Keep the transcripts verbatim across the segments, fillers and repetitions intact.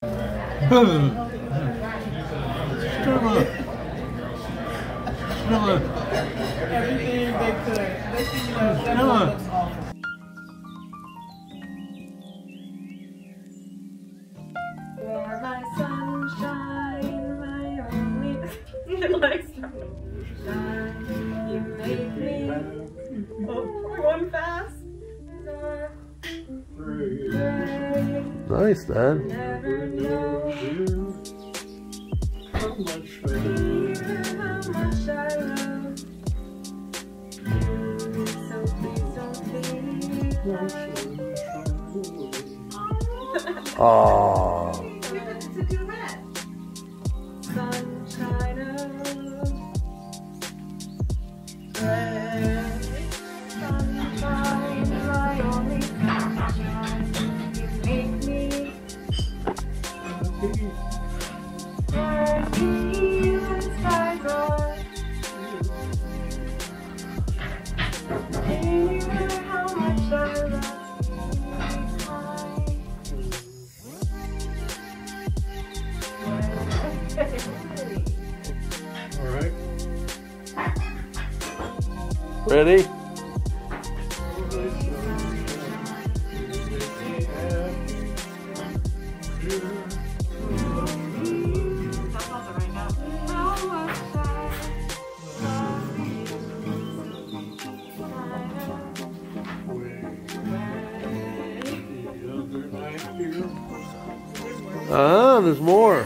Everything they could. They think, you know, that one looks awful. You're my sunshine, my only. Like sunshine, you make me. Oh, we're going fast. Nice, Dad. Never know How much I how much I love you. So please don't leave. Aww. It's a duet. Sunshine of red. Sunshine, my only sunshine. You make me happy when skies are. Hear how much I love All right. Ready? Ah, there's more.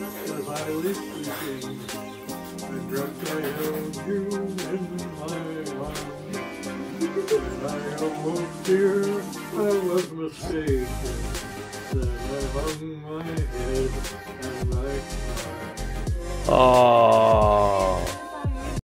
Dear, I was mistaken. Then I hung my head and I cried. Aww.